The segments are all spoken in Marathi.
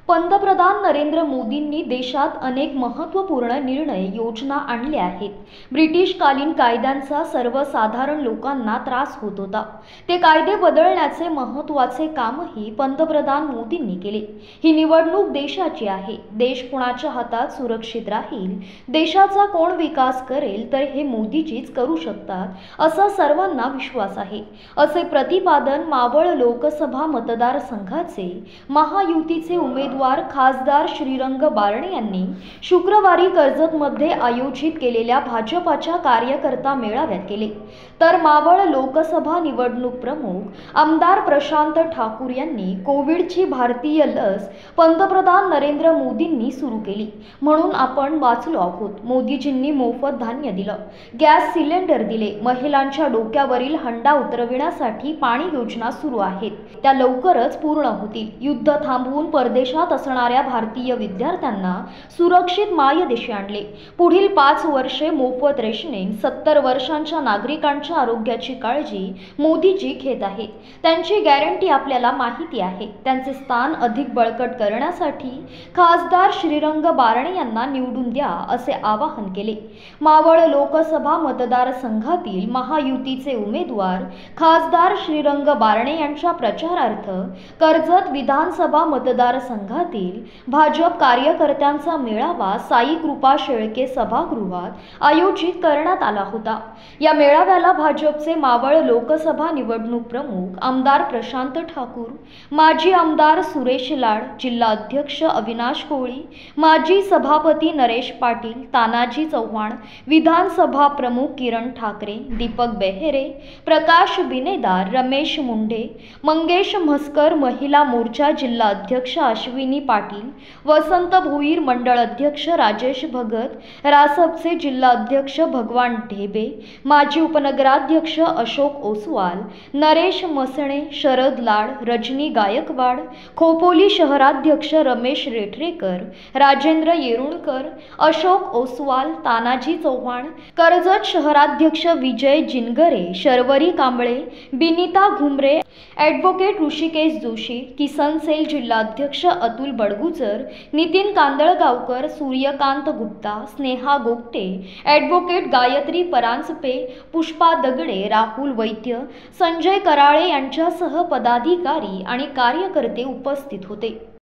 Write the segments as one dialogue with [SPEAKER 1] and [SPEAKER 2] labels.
[SPEAKER 1] पंतप्रधान नरेंद्र मोदींनी देशात अनेक महत्त्वपूर्ण निर्णय योजना आणल्या आहेत। ब्रिटिशकालीन कायद्यांचा सर्वसाधारण लोकांना त्रास होत होता, ते कायदे बदलण्याचे महत्त्वाचे कामही पंतप्रधान मोदींनी केले। ही निवडणूक देशाची आहे, देश कोणाच्या हातात सुरक्षित राहील, देशाचा कोण विकास करेल तर हे मोदीजीच करू शकतात, असा सर्वांना विश्वास आहे, असे प्रतिपादन मावळ लोकसभा मतदारसंघाचे महायुतीचे उमेदवार खासदार श्रीरंग बारणे यांनी शुक्रवारी कर्जतमध्ये आयोजित केलेल्या भाजपाच्या कार्यकर्ता मेळाव्यात केले। तर मावळ लोकसभा निवडणूक प्रमुख आमदार प्रशांत ठाकूर यांनी कोविडची भारतीय लस पंतप्रधान नरेंद्र मोदींनी सुरू केली म्हणून आपण वाचलो आहोत। मोदीजींनी मोफत धान्य दिलं, गॅस सिलेंडर दिले, महिलांच्या डोक्यावरील हंडा उतरविण्यासाठी पाणी योजना सुरू आहेत, त्या लवकरच पूर्ण होतील। युद्ध थांबवून परदेशात असणाऱ्या भारतीय विद्यार्थ्यांना सुरक्षित मायदेशी आणले। पुढील 5 वर्षे मोफत रेशनिंग, 70 वर्षांच्या नागरिकांच्या आरोग्याची काळजी मोदीजी घेत आहेत। त्यांची गॅरंटी आपल्याला माहिती आहे। त्यांचे स्थान अधिक बळकट करण्यासाठी खासदार श्रीरंग बारणे यांना निवडून द्या, असे आवाहन केले। मावळ लोकसभा मतदारसंघातील महायुतीचे उमेदवार खासदार श्रीरंग बारणे यांच्या प्रचारार्थ कर्जत विधानसभा मतदारसंघातील भाजप कार्यकर्त्यांचा मेळावा साई कृपा शेळके सभागृहात आयोजित करण्यात आला होता। या मेळाव्याला भाजपचे मावळ लोकसभा निवडणूक प्रमुख आमदार प्रशांत ठाकूर, माजी आमदार सुरेश लाड, जिल्हा अध्यक्ष अविनाश कोळी, माजी सभापती नरेश पाटील, तानाजी चव्हाण, विधानसभा प्रमुख किरण ठाकरे, दीपक बेहेरे, प्रकाश बिनेदार, रमेश मुंढे, मंगेश म्हस्कर, महिला मोर्चा जिल्हा अध्यक्ष अश्विनी पाटील, वसंत भोईर, मंडळ अध्यक्ष राजेश भगत, रासपचे जिल्हा अध्यक्ष भगवान ढेबे, माजी उपनगराध्यक्ष अशोक ओसवाल, नरेश मसणे, शरद लाड, रजनी गायकवाड, खोपोली शहराध्यक्ष रमेश रेठरेकर, राजेंद्र येरुणकर, अशोक ओसवाल, तानाजी चव्हाण, कर्जत शहराध्यक्ष विजय जिनगरे, शर्वरी कांबळे, बिनिता घुमरे, ॲडव्होकेट ऋषिकेश जोशी, किसन सेल जिल्हाध्यक्ष अतुल बडगुजर, नितीन कांदळगावकर, सूर्यकांत गुप्ता, स्नेहा गोगटे, ॲडव्होकेट गायत्री परांजपे, पुष्पा दगडे, राहुल वैद्य, संजय कराळे यांच्यासह पदाधिकारी आणि कार्यकर्ते उपस्थित होते।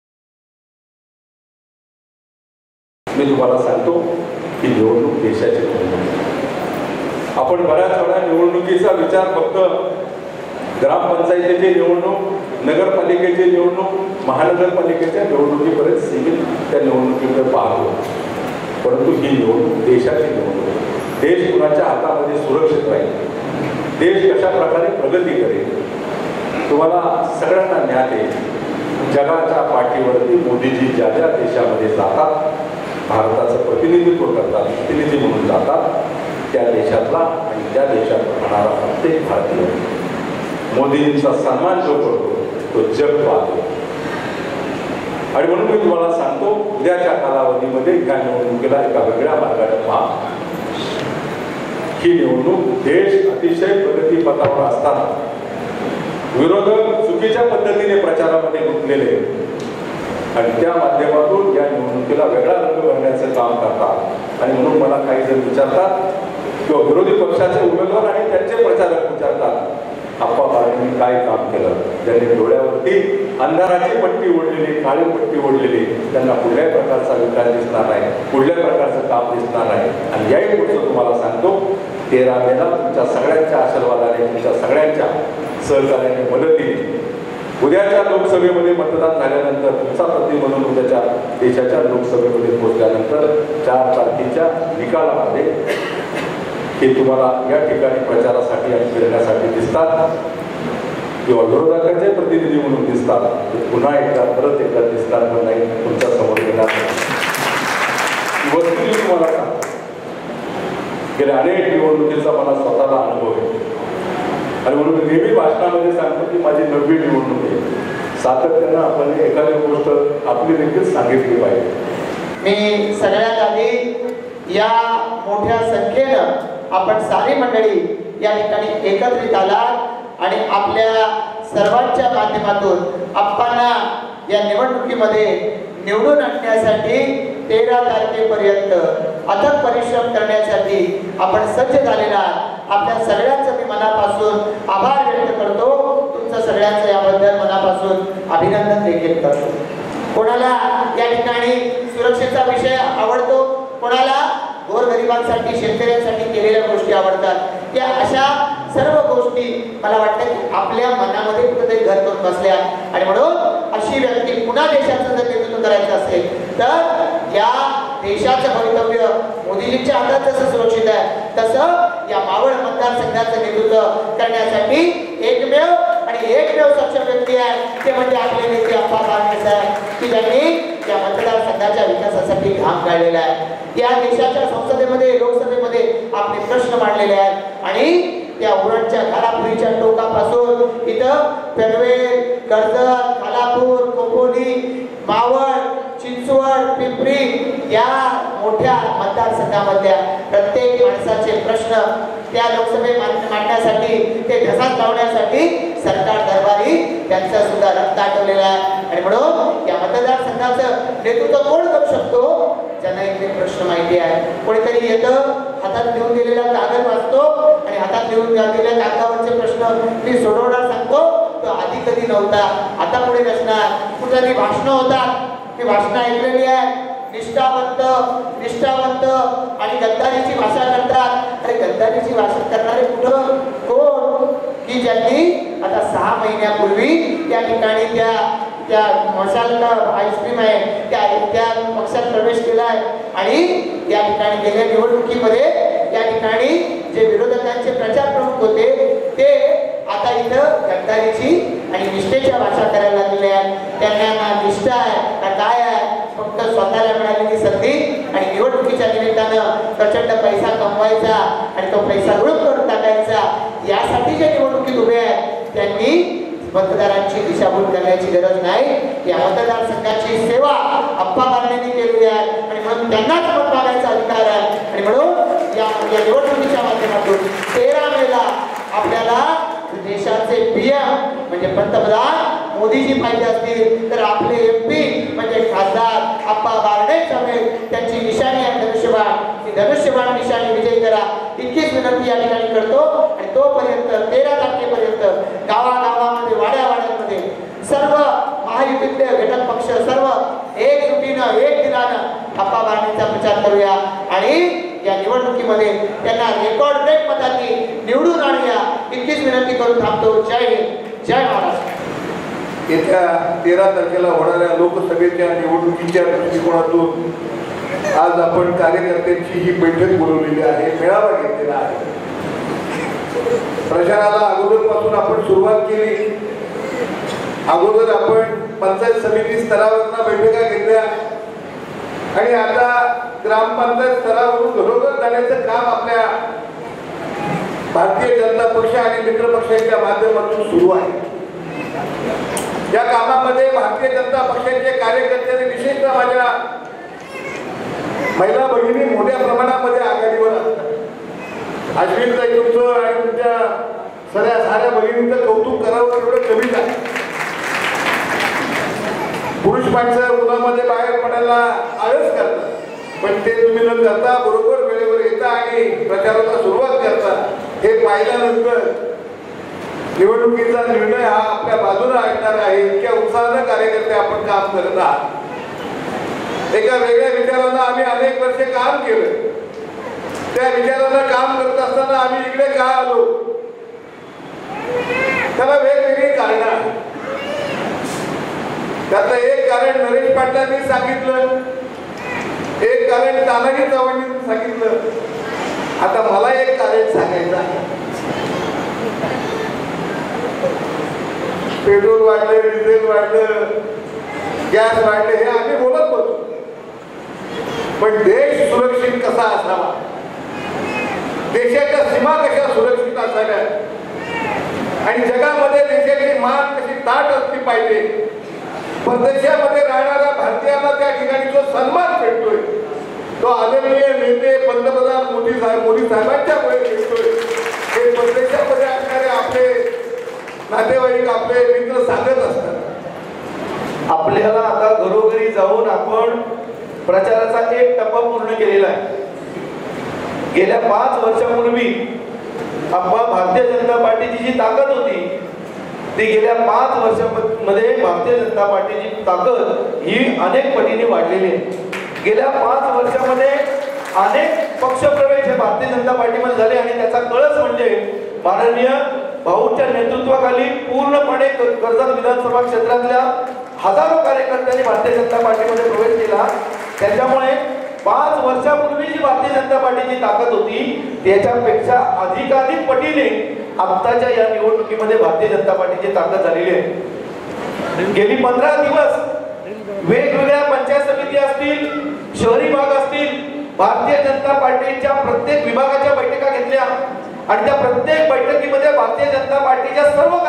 [SPEAKER 2] मी तुम्हाला सांगतो की निवडणूक देशाची निवडणूक। आपण बऱ्याच वेळा निवडणुकीचा विचार फक्त ग्रामपंचायतीची निवडणूक, नगरपालिकेची निवडणूक, महानगरपालिकेच्या निवडणुकीपर्यंत सीमित त्या निवडणुकीकडे पाहतो, परंतु ही निवडणूक देशाची निवडणूक। देश कुणाच्या हातामध्ये सुरक्षित राहील, देश कशा प्रकारे प्रगती करेल, तुम्हाला सगळ्यांना ज्ञात आहे। जगाच्या पाठीवरती मोदीजी ज्या ज्या देशामध्ये जातात, भारताचं प्रतिनिधित्व करतात, प्रतिनिधी म्हणून जातात, त्या देशातला आणि त्या देशात राहणारा प्रत्येक भारतीय मोदींचा सन्मान जो करतो तो जग पाहतो। आणि म्हणून मी तुम्हाला सांगतो, उद्याच्या कालावधीमध्ये या निवडणुकीला एका वेगळ्या मार्गाने पहा। ही निवडणूक देश अतिशय प्रगतीपथावर असताना विरोधक चुकीच्या पद्धतीने प्रचारामध्ये गुंतलेले आणि त्या माध्यमातून या निवडणुकीला वेगळा रंग भरण्याचं काम करतात। आणि म्हणून मला काही जण विचारतात किंवा विरोधी पक्षाचे उमेदवार आणि त्यांचे प्रचारक विचारतात, आप्पा बाळांनी काय काम केलं? त्यांनी डोळ्यावरती अंधाराची पट्टी ओढलेली, काळी पट्टी ओढलेली, त्यांना कुठल्याही प्रकारचा विकास दिसणार नाही, कुठल्याही प्रकारचं काम दिसणार नाही। आणि याही पुढचं तुम्हाला सांगतो, 13 मेला तुमच्या सगळ्यांच्या आशीर्वादाने, तुमच्या सगळ्यांच्या सहकार्याने, मदतीने उद्याच्या लोकसभेमध्ये मतदान झाल्यानंतर तुमचा प्रति म्हणून उद्याच्या देशाच्या लोकसभेमध्ये पोहोचल्यानंतर 4 तारखेच्या निकालामध्ये हे तुम्हाला या ठिकाणी प्रचारासाठी आणि फिरण्यासाठी दिसतात किंवा विरोधकांचे प्रतिनिधी म्हणून दिसतात, पुन्हा एकदा परत एकदा दिसणार पण नाही, तुमच्या समोर येणार नाही। तुम्हाला सांगतो, गेल्या अनेक निवडणुकीचा मला स्वतःला अनुभव आहे आणि म्हणून नेहमी भाषणामध्ये सांगतो की माझी 9वी निवडणूक आहे। सातत्यानं आपण एखादी गोष्ट आपली देखील सांगितली पाहिजे।
[SPEAKER 3] मी सगळ्यात आधी या मोठ्या संख्येनं आपण सारी मंडळी या ठिकाणी एकत्रित आलात आणि आपल्या सर्वांच्या माध्यमातून आप्पांना या निवडणुकीमध्ये निवडून आणण्यासाठी 13 तारखेपर्यंत अथक परिश्रम करण्यासाठी आपण सज्ज झालेला आपल्या सगळ्यांचं मी मनापासून आभार व्यक्त करतो. तुमचं सगळ्यांचं याबद्दल मनापासून अभिनंदन देखील करतो. कोणाला या ठिकाणी सुरक्षेचा विषय आवडतो, कोणाला गोरगरिबांसाठी शेतकऱ्यांसाठी केलेल्या गोष्टी आवडतात. या अशा सर्व गोष्टी मला वाटतं की आपल्या मनामध्ये कुठेतरी घर करून बसल्या आणि म्हणून अशी व्यक्ती पुन्हा देशाचं जर नेतृत्व करायचं असेल तर या देशाचं भवितव्य मोदीजींच्या हातात जसं सुरक्षित आहे तसं या मावळ मतदारसंघाचं नेतृत्व करण्यासाठी एकमेव सक्षम व्यक्ती आहे ते म्हणजे आपले नेते अप्पा बाळासाहेब साहेब की ज्यांनी या मतदारसंघाच्या विकासासाठी घाम गाळलेला आहे. या देशाच्या संसदेमध्ये लोकसभेमध्ये आपले प्रश्न मांडलेले आहेत आणि त्या उरणच्या खालापुरीच्या टोकापासून इथं पनवेल, कर्जत, खालापूर, खोपोली, मावळ, चिंचवड, पिंपरी या मोठ्या मतदारसंघामधल्या प्रत्येक माणसाचे प्रश्न त्या लोकसभेत मांडण्यासाठी ते धसास लावण्यासाठी सरकार दरबारी त्यांचं सुद्धा रक्त आटवलेलं आहे आणि म्हणून या मतदारसंघाचं नेतृत्व कोण करू शकतो ज्यांना इथे प्रश्न माहिती आहे. कोणीतरी येतं हातात लिहून दिलेला कागद वाचतो आणि हातात लिहून दिलेल्या कागदावरचे प्रश्न मी सोडवणार सांगतो. तो आधी कधी नव्हता, आता पुढे नसणार. कुठली भाषणं होतात, ती भाषणं ऐकलेली आहे. निष्ठावंत आणि गद्दारीची भाषा करतात. अरे गद्दारीची भाषा करणारे कुठं कोण की ज्यांनी आता 6 महिन्यापूर्वी त्या ठिकाणी त्या मशालला आईस्क्रीम आहे त्या पक्षात प्रवेश केला आहे आणि या ठिकाणी गेल्या निवडणुकीमध्ये या ठिकाणी जे विरोधकांचे प्रचार प्रमुख होते ते आता इथं गद्दारीची आणि निष्ठेच्या भाषा करायला लागलेल्या आहेत. त्यांना ना निष्ठा आहे ना काय आहे, फक्त स्वतःला मिळालेली संधी आणि निवडणुकीच्या निमित्तानं प्रचंड पैसा कमवायचा आणि तो पैसा लुट करून टाकायचा. यासाठी जे निवडणुकीत उभे आहेत त्यांनी मतदारांची दिशाभूल करण्याची गरज नाही. या मतदारसंघाची सेवा अप्पा बाळांनी केलेली आहे आणि म्हणून त्यांनाच मत मागायचा अधिकार आहे आणि म्हणून या निवडणुकीच्या माध्यमातून 13 मेला आपल्याला देशाचे पीएम म्हणजे पंतप्रधान मोदीजी पाहिजे असतील तर आपले एमपी म्हणजे खासदार अप्पा बारणे समेत त्यांची निशाणी आहे धनुष्यबाण. ती धनुष्यबाण निशाणी विजयी करा इतकीच विनंती या ठिकाणी करतो आणि तोपर्यंत 13 तारखेपर्यंत गावागावामध्ये वाड्यावाड्यांमध्ये सर्व महायुतीतले घटक पक्ष सर्व एकजुटीनं एक दिलानं अप्पा बारणेंचा प्रचार करूया आणि या निवडणुकीमध्ये त्यांना रेकॉर्ड ब्रेक मतांनी निवडून आणूया इतकीच विनंती करून थांबतो. जय हिंद, जय महाराष्ट्र.
[SPEAKER 2] येत्या 13 तारखेला होणाऱ्या लोकसभेच्या निवडणुकीच्या दृष्टिकोनातून आज आपण कार्यकर्त्यांची ही बैठक बोलवलेली आहे, मेळावा घेतलेला आहे. प्रचाराला अगोदरपासून आपण सुरुवात केली. अगोदर आपण पंचायत समिती स्तरावरना बैठका घेतल्या आणि आता ग्रामपंचायत स्तरावरून घरोघर जाण्याचं काम आपल्या भारतीय जनता पक्ष आणि मित्र पक्षांच्या माध्यमातून सुरू आहे. या कामामध्ये भारतीय जनता पक्षाचे कार्यकर्त्यांनी विशेषतः माझ्या महिला भगिनी मोठ्या प्रमाणामध्ये आघाडीवर असतात. अश्विनताई तुमचं आणि तुमच्या साऱ्या भगिनींचं कौतुक करावं एवढं कमीच आहे. पुरुष माणसं उन्हामध्ये बाहेर पडायला आळस करतात पण ते तुम्ही न करता बरोबर वेळेवर येता आणि प्रचाराला सुरुवात करता. हे पाहिल्यानंतर निवडणुकीचा निर्णय हा आपल्या बाजूला असणार आहे. इतक्या उत्साहानं कार्यकर्ते आपण काम करत आहात. एका वेगळ्या विचारानं आम्ही अनेक वर्षे काम केलं. त्या विचारानं काम करत असताना आम्ही इकडे का आलो त्याला वेगवेगळी कारणं आहेत. त्यातलं एक कारण नरेश पाटलांनी सांगितलं, एक कारण तानाजी चव्हाणांनी सांगितलं. आता मला एक कारण सांगायचं आहे. पेट्रोल वाढलं, डिझेल वाढलं, गॅस वाढले हे आम्ही बोलत होतो पण देश सुरक्षित कसा असावा, देशाच्या सीमा कशा सुरक्षित असाव्या आणि जगामध्ये देशाची मान कशी ताट असली पाहिजे, परदेशामध्ये राहणाऱ्या भारतीयांना त्या ठिकाणी जो सन्मान भेटतोय तो आदरणीय नेते पंतप्रधान मोदी साहेबांच्यामुळे भेटतोय. हे परदेशामध्ये असणारे आपले नातेवाईक आपले मित्र सांगत असतात.
[SPEAKER 4] आपल्याला आता घरोघरी जाऊन आपण प्रचाराचा एक टप्पा पूर्ण केलेला आहे. गेल्या 5 वर्षापूर्वी भारतीय जनता पार्टीची जी ताकद होती ती गेल्या 5 वर्षामध्ये भारतीय जनता पार्टीची ताकद ही अनेक पटीने वाढलेली आहे. गेल्या 5 वर्षामध्ये अनेक पक्षप्रवेश हे भारतीय जनता पार्टीमध्ये झाले आणि त्याचा कळस म्हणजे माननीय भाऊंच्या नेतृत्वाखाली पूर्णपणे कर्जत विधानसभा क्षेत्रातल्या हजारो कार्यकर्त्यांनी भारतीय जनता पार्टीमध्ये प्रवेश केला. त्याच्यामुळे 5 वर्षापूर्वी जी भारतीय जनता पार्टीची ताकद होती त्याच्यापेक्षा अधिकाधिक पटीने आत्ताच्या या निवडणुकीमध्ये भारतीय जनता पार्टीची ताकद झालेली आहे. गेली 15 दिवस वेगवेगळ्या पंचायत समिती असतील, शहरी भाग असतील, भारतीय जनता पार्टीच्या प्रत्येक विभागाच्या बैठका घेतल्या आणि त्या प्रत्येक बैठकीमध्ये भारतीय जनता पार्टीच्या सर्व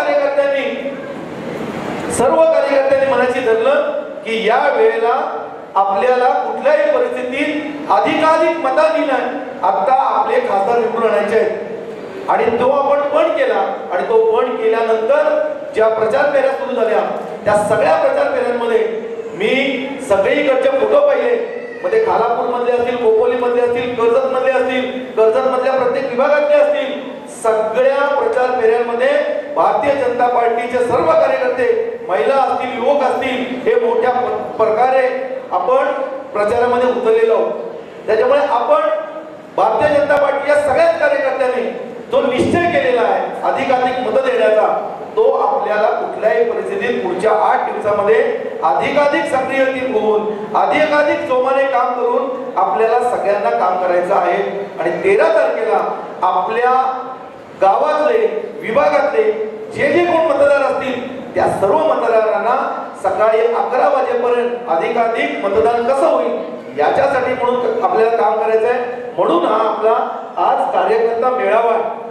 [SPEAKER 4] कार्यकर्त्यांनी मनाशी धरलं की या वेळेला आपल्याला कुठल्याही परिस्थितीत अधिकाधिक मताधिक्य आता आपले खासदार निवडून आणायचे आहेत. आणि तो आपण पण केला आणि तो पण केल्यानंतर ज्या प्रचार फेऱ्या सुरू झाल्या त्या सगळ्या प्रचार फेऱ्यांमध्ये मी सगळीकडचे फोटो पाहिले. मध्ये खालापूर मधले असतील, खोपोली मधले असतील, कर्जत मधले असतील, कर्जत मधल्या प्रत्येक विभागातले असतील, सगळ्या प्रचार फेऱ्यांमध्ये भारतीय जनता पार्टीचे सर्व कार्यकर्ते, महिला असतील, युवक असतील, हे मोठ्या प्रकारे आपण प्रचारामध्ये उतरलेलो आहोत. त्याच्यामुळे आपण भारतीय जनता पार्टीच्या सगळ्याच कार्यकर्त्यांनी जो निश्चय केलेला आहे अधिकाधिक मत देण्याचा, तो आपल्याला कुठल्याही परिस्थितीत पुढच्या 8 दिवसामध्ये अधिकाधिक सक्रिय होऊन अधिकाधिक जोमाने काम करून आपल्याला सगळ्यांना काम करायचं आहे. आणि 13 तारखेला आपल्या गावातले, विभागातले जे कोण मतदार असतील त्या सर्व मतदारांना सकाळी 11 वाजेपर्यंत अधिकाधिक मतदान कसं होईल याच्यासाठी म्हणून आपल्याला काम करायचं आहे. म्हणून हा आपला आज कार्यकर्ता मेळावा आहे.